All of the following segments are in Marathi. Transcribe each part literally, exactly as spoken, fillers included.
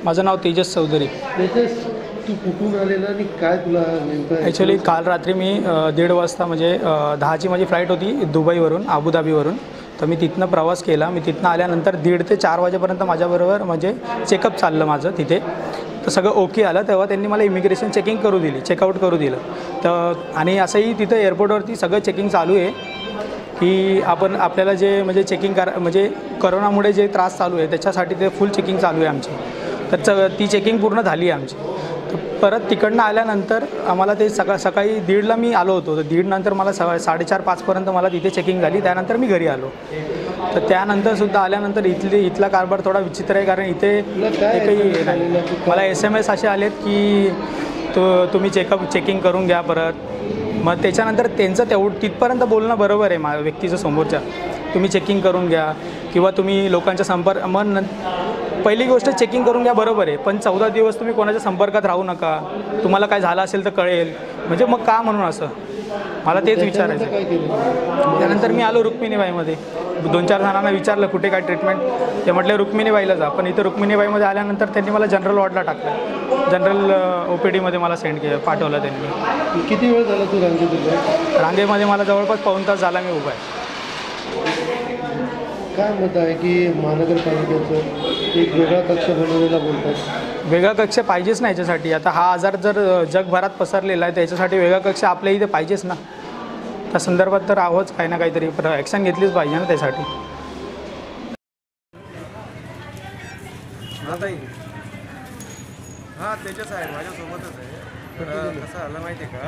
माझं नाव तेजस चौधरी। तेजस, तू कुठून आलेला आणि काय तुला नेमकं? ॲक्च्युली काल रात्री मी दीड वाजता म्हणजे दहाची माझी फ्लाईट होती दुबईवरून अबुधाबीवरून, तर मी तिथनं प्रवास केला। मी तिथनं आल्यानंतर दीड ते चार वाजेपर्यंत माझ्याबरोबर म्हणजे चेकअप चाललं माझं तिथे, तर सगळं ओके आलं। तेव्हा त्यांनी मला इमिग्रेशन चेकिंग करू दिली, चेकआउट करू दिलं। तर आणि असंही तिथं एअरपोर्टवरती सगळं चेकिंग चालू आहे की आपण आपल्याला जे म्हणजे चेकिंग करा म्हणजे करोनामुळे जे त्रास चालू आहे त्याच्यासाठी ते फुल चेकिंग चालू आहे आमची। तर च ती चेकिंग पूर्ण झाली आहे आमची। तर परत तिकडनं आल्यानंतर आम्हाला ते सकाळ सकाळी दीडला मी आलो होतो, तर दीड नंतर मला स साडेचार पाचपर्यंत मला तिथे चेकिंग झाली, त्यानंतर मी घरी आलो। तर त्यानंतरसुद्धा आल्यानंतर इथली इथला कारभार थोडा विचित्र आहे, कारण इथे एकही नाही। मला एस एम एस असे आलेत की तो तुम्ही चेकअप चेकिंग करून घ्या परत। मग त्याच्यानंतर त्यांचं तेवढं तिथपर्यंत बोलणं बरोबर आहे मा व्यक्तीचं समोरच्या, तुम्ही चेकिंग करून घ्या किंवा तुम्ही लोकांच्या संपर्क मग पहिली गोष्ट चेकिंग करून घ्या बरोबर आहे, पण चौदा दिवस तुम्ही कोणाच्या संपर्कात राहू नका, तुम्हाला काय झालं असेल तर कळेल, म्हणजे मग का म्हणून असं मला तेच विचारायचं। त्यानंतर मी आलो रुक्मिणीबाईमध्ये, दोन चार जणांना विचारलं कुठे काय ट्रीटमेंट, ते म्हटले रुक्मिणीबाईला जा। पण इथं रुक्मिणीबाईमध्ये आल्यानंतर त्यांनी मला जनरल वॉर्डला टाकलं, जनरल ओ पी डीमध्ये मला सेंड केलं पाठवलं त्यांनी। किती वेळ झाला तू रांगेत? रांगेमध्ये मला जवळपास पाऊण तास झाला मी उभा आहे। काय मत आहे की महानगरपालिकेचं एक वेगळा कक्ष बनवलेला बोलतात? वेगळा कक्ष पाहिजेच ना याच्यासाठी। आता हा आजार जर जगभरात पसरलेला आहे त्याच्यासाठी वेगळा कक्ष आपल्या इथे पाहिजेच ना। त्या संदर्भात तर आहोच काही ना काहीतरी ॲक्शन घेतलीच पाहिजे ना त्यासाठी। हां त्याच्याच आहे, माझ्यासोबतच आहे। तर कसं आलं माहिती आहे का,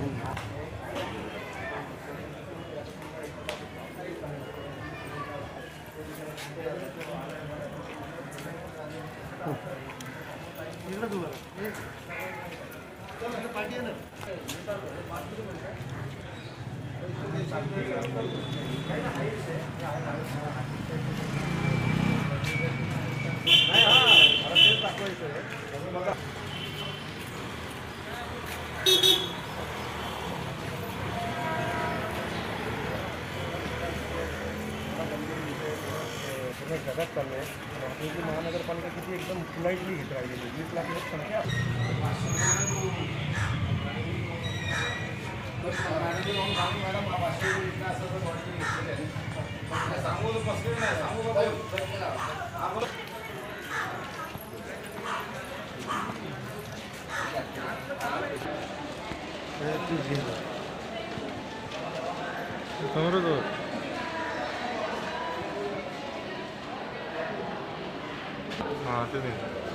जगात चाललं आहे। आपली जी महानगरपालिका किती एकदम पोलाइटली घेत राहिलेली, वीस लाख लोकसंख्या समोरच हां ते